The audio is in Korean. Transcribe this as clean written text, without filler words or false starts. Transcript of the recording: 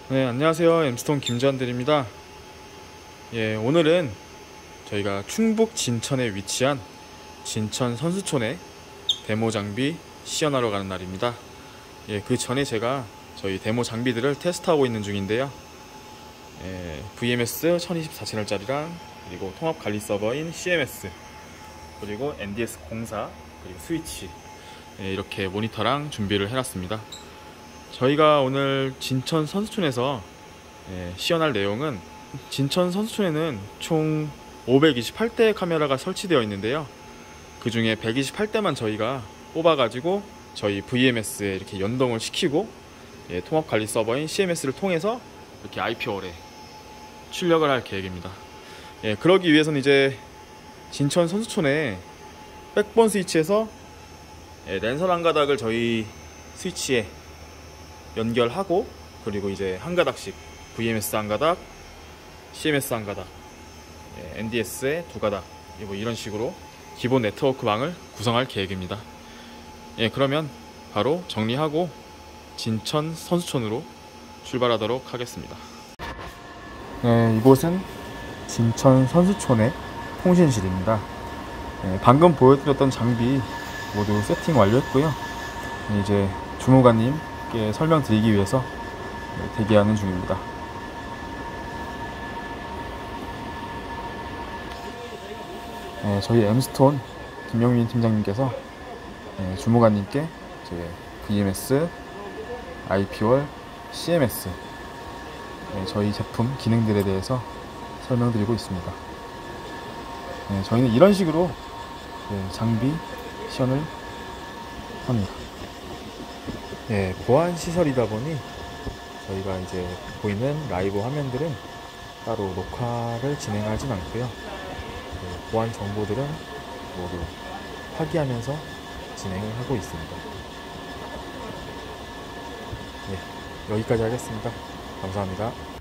네, 안녕하세요. 엠스톤 김주한들입니다. 예, 오늘은 저희가 충북 진천에 위치한 진천 선수촌에 데모 장비 시연하러 가는 날입니다. 예, 그 전에 제가 저희 데모 장비들을 테스트하고 있는 중인데요. VMS 1024 채널짜리랑 그리고 통합 관리 서버인 CMS 그리고 NDS 04 그리고 스위치, 이렇게 모니터랑 준비를 해놨습니다. 저희가 오늘 진천 선수촌에서 시연할 내용은, 진천 선수촌에는 총 528대의 카메라가 설치되어 있는데요. 그 중에 128대만 저희가 뽑아가지고 저희 VMS에 이렇게 연동을 시키고 통합관리 서버인 CMS를 통해서 이렇게 IP월에 출력을 할 계획입니다. 그러기 위해서는 이제 진천 선수촌에 백번 스위치에서 랜선 한 가닥을 저희 스위치에 연결하고, 그리고 이제 한 가닥씩 VMS 한 가닥, CMS 한 가닥, NDS에 두 가닥, 뭐 이런 식으로 기본 네트워크망을 구성할 계획입니다. 그러면 바로 정리하고 진천 선수촌으로 출발하도록 하겠습니다. 이곳은 진천 선수촌의 통신실입니다. 방금 보여드렸던 장비 모두 세팅 완료했고요. 이제 주무관님께 설명드리기 위해서 대기하는 중입니다. 저희 엠스톤 김영민 팀장님께서 주무관님께 이제 VMS, IP월, CMS 저희 제품 기능들에 대해서 설명드리고 있습니다. 저희는 이런 식으로 장비 시연을 합니다. 보안 시설이다 보니 저희가 이제 보이는 라이브 화면들은 따로 녹화를 진행하진 않고요. 보안 정보들은 모두 파기하면서 진행을 하고 있습니다. 여기까지 하겠습니다. 감사합니다.